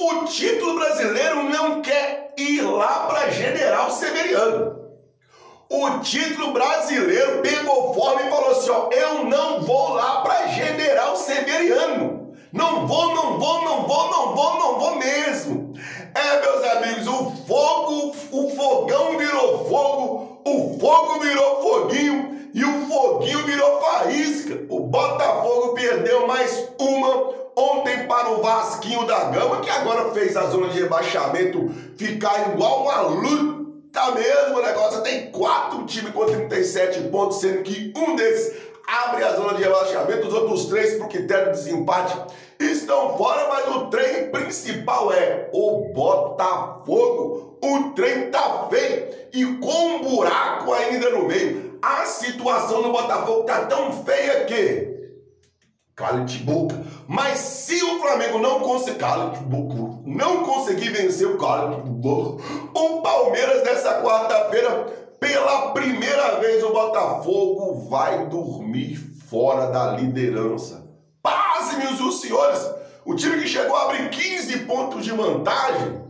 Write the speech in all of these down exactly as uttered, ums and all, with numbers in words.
O título brasileiro não quer ir lá para General Severiano. O título brasileiro pegou forma e falou assim, ó, eu não vou lá para General Severiano. Não vou, não vou, não vou, não vou, não vou mesmo. É, meus amigos, o fogo, o fogão virou fogo, o fogo virou foguinho e o foguinho virou faísca. O Botafogo perdeu mais uma ontem para o Vasquinho da Gama, que agora fez a zona de rebaixamento ficar igual uma luta mesmo. O negócio tem quatro times com trinta e sete pontos, sendo que um desses abre a zona de rebaixamento, os outros três, por critério de desempate, estão fora, mas o trem principal é o Botafogo. O trem tá feio e com um buraco ainda no meio. A situação no Botafogo tá tão feia que... cala-te boca. Mas se o Flamengo não conseguir... cala-te boca. Não conseguir vencer o cala-te boca, o Palmeiras nessa quarta-feira... Pela primeira vez o Botafogo vai dormir fora da liderança. Pasme-os os senhores, o time que chegou a abrir quinze pontos de vantagem,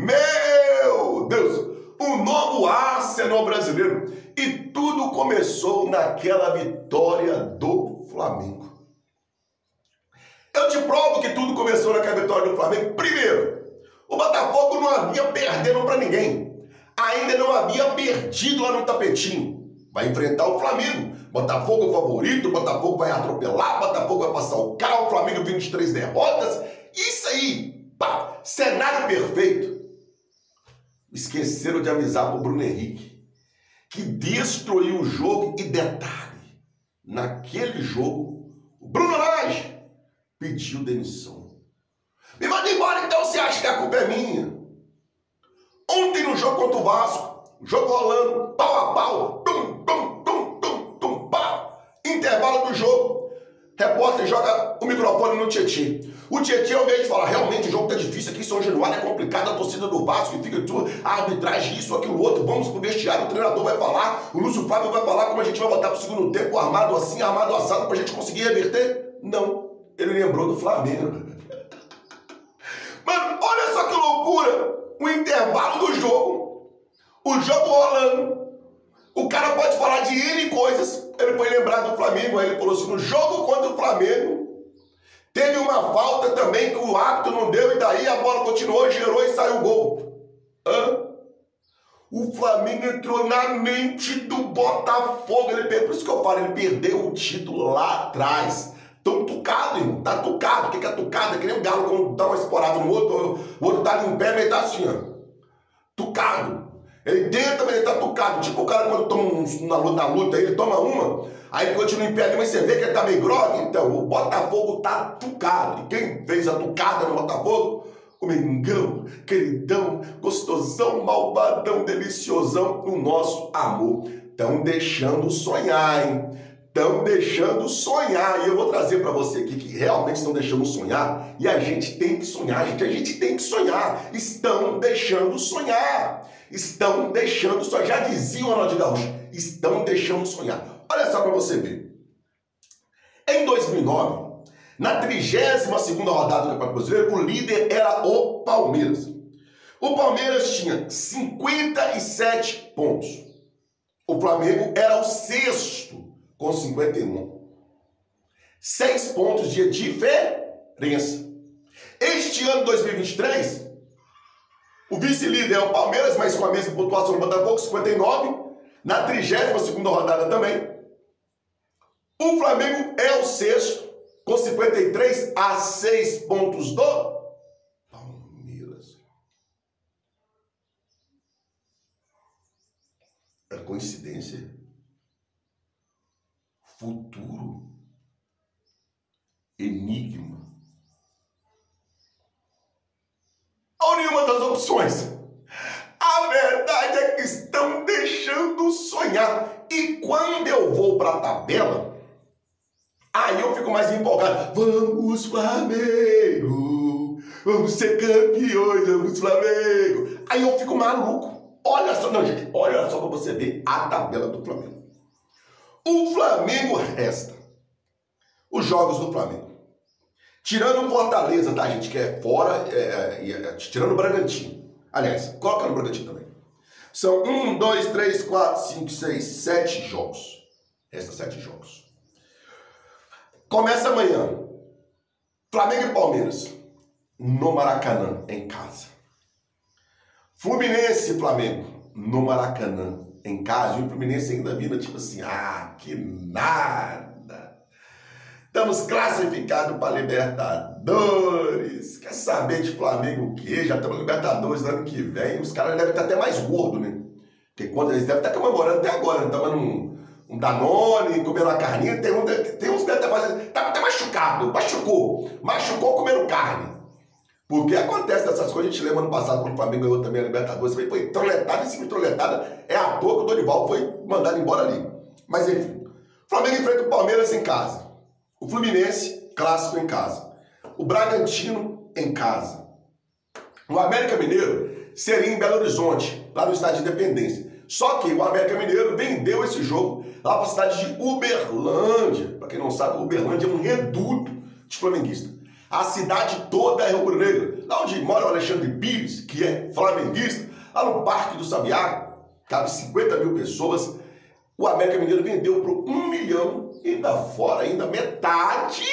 meu Deus, o novo Arsenal brasileiro. E tudo começou naquela vitória do Flamengo. Eu te provo que tudo começou naquela vitória do Flamengo. Primeiro, o Botafogo não havia perdendo para ninguém. Ainda não havia perdido lá no tapetinho. Vai enfrentar o Flamengo. Botafogo é o favorito, o Botafogo vai atropelar, o Botafogo vai passar o carro, o Flamengo vinte e três derrotas. Isso aí, pá, cenário perfeito. Esqueceram de avisar pro Bruno Henrique, que destruiu o jogo. E detalhe, naquele jogo, o Bruno Lage pediu demissão. Me manda embora então, você acha que a culpa é minha? Ontem no jogo contra o Vasco, jogo rolando, pau a pau, tum, tum, tum, tum, tum, pá. Intervalo do jogo, repórter joga o microfone no Tietê. O Tietê, ao invés de falar, realmente o jogo tá difícil aqui em São Januário, é complicado, a torcida do Vasco, e fica tudo, a arbitragem, isso, aquilo, outro, vamos pro vestiário, o treinador vai falar, o Lúcio Flávio vai falar como a gente vai botar pro segundo tempo, armado assim, armado assado, pra gente conseguir reverter. Não, ele lembrou do Flamengo. Mano, olha só que loucura. O intervalo do jogo, o jogo rolando, o cara pode falar de N coisas, ele foi lembrar do Flamengo, aí ele falou assim, no jogo contra o Flamengo, teve uma falta também que o árbitro não deu, e daí a bola continuou, girou e saiu o gol. Hã? O Flamengo entrou na mente do Botafogo, ele, por isso que eu falo, ele perdeu o título lá atrás. Tão tucado, irmão. Tá tucado. O que é tucado? É que nem o galo quando dá uma esporada no outro, o outro tá ali em pé, mas ele tá assim, ó. Tucado. Ele tenta, mas ele tá tucado. Tipo o cara quando toma um, na, luta, na luta, ele toma uma, aí ele continua em pé, mas você vê que ele tá meio grogue. Então, o Botafogo tá tucado. E quem fez a tucada no Botafogo? O Mengão, queridão, gostosão, malvadão, deliciosão, o nosso amor. Tão deixando sonhar, hein? Estão deixando sonhar, e eu vou trazer para você aqui que realmente estão deixando sonhar, e a gente tem que sonhar, gente, a gente tem que sonhar, estão deixando sonhar, estão deixando sonhar, já dizia o Ronaldinho Gaúcho, estão deixando sonhar. Olha só para você ver, em dois mil e nove, na trigésima segunda rodada do Campeonato Brasileiro, o líder era o Palmeiras. O Palmeiras tinha cinquenta e sete pontos, o Flamengo era o sexto, com cinquenta e um. Seis pontos de diferença. Este ano, dois mil e vinte e três, o vice-líder é o Palmeiras, mas com a mesma pontuação do Botafogo, cinquenta e nove. Na trigésima segunda rodada também. O Flamengo é o sexto, com cinquenta e três, a seis pontos do Palmeiras. É coincidência? Futuro, enigma, ou nenhuma das opções. A verdade é que estão deixando sonhar. E quando eu vou para a tabela, aí eu fico mais empolgado. Vamos, Flamengo! Vamos ser campeões, vamos, Flamengo! Aí eu fico maluco. Olha só, não, gente, olha só para você ver a tabela do Flamengo. O Flamengo resta os jogos do Flamengo. Tirando o Fortaleza, tá, gente? Que é fora, é, é, é, tirando o Bragantino. Aliás, coloca no Bragantino também. São um, dois, três, quatro, cinco, seis, sete jogos. Resta sete jogos. Começa amanhã. Flamengo e Palmeiras. No Maracanã, em casa. Fluminense e Flamengo. No Maracanã, em casa. E o Fluminense ainda vindo tipo assim, ah, que nada. Estamos classificados para Libertadores. Quer saber de Flamengo o quê? Já estamos Libertadores no ano que vem. Os caras devem estar até mais gordos, né? Porque quando eles devem estar comemorando até agora. Estamos num um Danone, comendo uma carninha. Tem, um, tem uns que devem estar fazendo... Estava até machucado. Machucou. Machucou comendo carne. Porque acontece dessas coisas. A gente lembra ano passado quando o Flamengo ganhou também a Libertadores. Foi troletada em cima de troletada. É à toa que o Dorival foi mandado embora ali. Mas enfim. Flamengo enfrenta o Palmeiras em casa. O Fluminense, clássico em casa. O Bragantino, em casa. O América Mineiro seria em Belo Horizonte, lá no estádio de Independência. Só que o América Mineiro vendeu esse jogo lá para a cidade de Uberlândia. Para quem não sabe, Uberlândia é um reduto de flamenguista. A cidade toda é rubro-negra. Lá onde mora o Alexandre Pires, que é flamenguista, lá no Parque do Sabiá, cabe cinquenta mil pessoas. O América Mineiro vendeu por um milhão, ainda fora ainda metade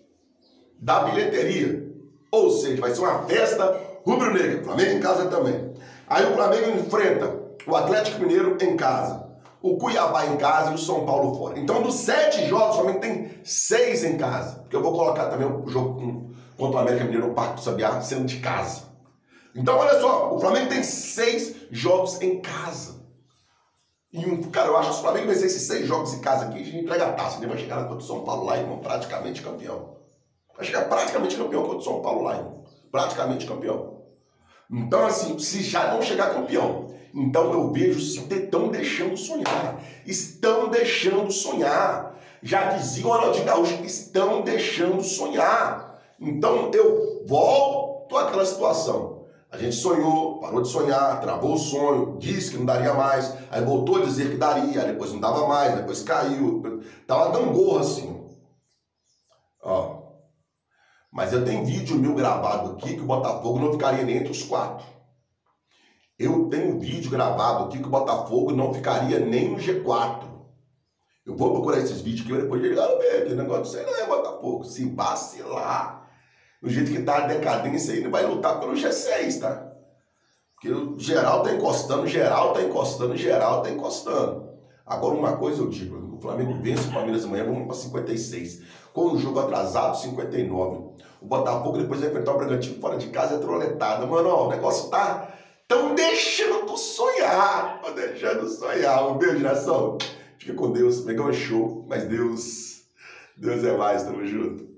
da bilheteria. Ou seja, vai ser uma festa rubro-negra. Flamengo em casa também. Aí o Flamengo enfrenta o Atlético Mineiro em casa, o Cuiabá em casa e o São Paulo fora. Então, dos sete jogos, o Flamengo tem seis em casa. Porque eu vou colocar também o jogo contra o América Mineiro no Parque do Sabiá sendo de casa. Então, olha só, o Flamengo tem seis jogos em casa. E, um, cara, eu acho que se o Flamengo vencer esses seis jogos em casa aqui, a gente entrega a taça. Ele vai chegar contra o São Paulo lá, irmão, praticamente campeão. Vai chegar praticamente campeão contra o São Paulo lá, irmão. Praticamente campeão. Então, assim, se já não chegar campeão, então eu vejo se estão deixando sonhar. Estão deixando sonhar. Já dizia o Ronaldinho Gaúcho, estão deixando sonhar. Então, eu volto àquela situação. A gente sonhou, parou de sonhar, travou o sonho, disse que não daria mais, aí voltou a dizer que daria, depois não dava mais, depois caiu. Tava dando gorra assim. Ó. Mas eu tenho vídeo meu gravado aqui que o Botafogo não ficaria nem entre os quatro. Eu tenho vídeo gravado aqui que o Botafogo não ficaria nem no G quatro. Eu vou procurar esses vídeos aqui, depois de ah, ver, que negócio disso aí não é Botafogo. Se vacilar. Do jeito que tá a decadência aí, não vai lutar pelo G seis, tá? Porque o geral tá encostando, geral tá encostando, geral tá encostando. Agora, uma coisa eu digo, o Flamengo vence o Palmeiras amanhã, vamos para cinquenta e seis. Com o jogo atrasado, cinquenta e nove. O Botafogo depois vai enfrentar o Bragantino fora de casa, é troletada. Mano, ó, o negócio tá... Tão deixando sonhar, tô deixando sonhar. Um beijo, nação. Fica com Deus, pegou um show, mas Deus, Deus é mais, tamo junto.